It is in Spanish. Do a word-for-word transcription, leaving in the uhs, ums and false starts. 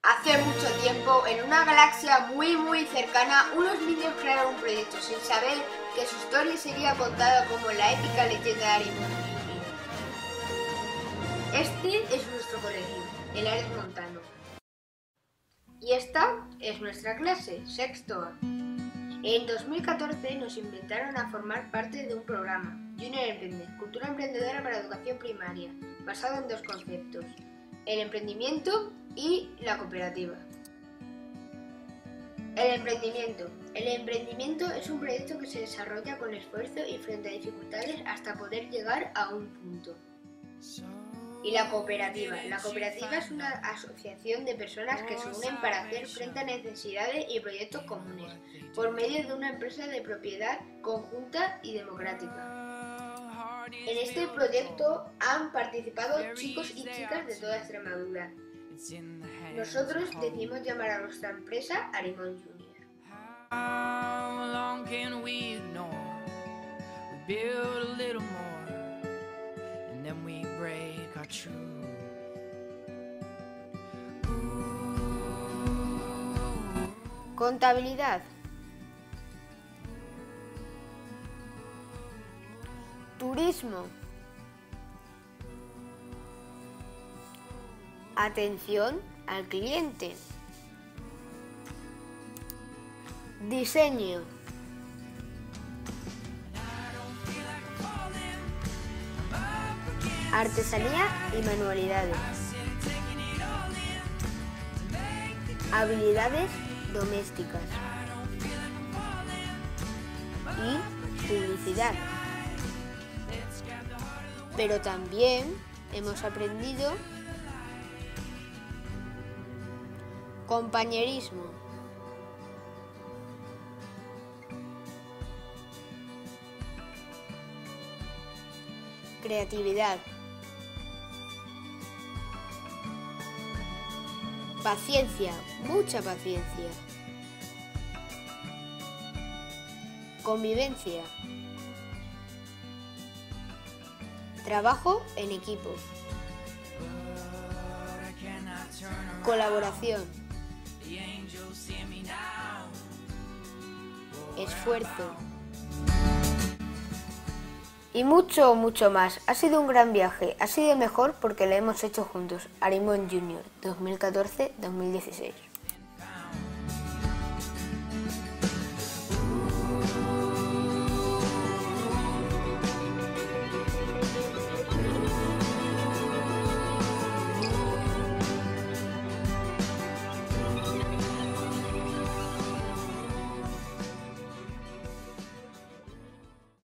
Hace mucho tiempo, en una galaxia muy muy cercana, unos niños crearon un proyecto sin saber que su historia sería contada como la épica leyenda de Arimón. Este es nuestro colegio, el Ares Montano. Y esta es nuestra clase, sexto A. En dos mil catorce nos invitaron a formar parte de un programa, Junior Emprende, cultura emprendedora para educación primaria, basado en dos conceptos, el emprendimiento y la cooperativa. El emprendimiento. El emprendimiento es un proyecto que se desarrolla con esfuerzo y frente a dificultades hasta poder llegar a un punto. Y la cooperativa. La cooperativa es una asociación de personas que se unen para hacer frente a necesidades y proyectos comunes, por medio de una empresa de propiedad conjunta y democrática. En este proyecto han participado chicos y chicas de toda Extremadura. Nosotros decidimos llamar a nuestra empresa Arimón Junior. Contabilidad. Turismo. Atención al cliente. Diseño. Artesanía y manualidades. Habilidades domésticas. Y publicidad. Pero también hemos aprendido compañerismo. Creatividad. Paciencia, mucha paciencia. Convivencia. Trabajo en equipo. Colaboración. Esfuerzo. Y mucho, mucho más. Ha sido un gran viaje. Ha sido mejor porque lo hemos hecho juntos. Arimón Junior, dos mil catorce a dos mil dieciséis.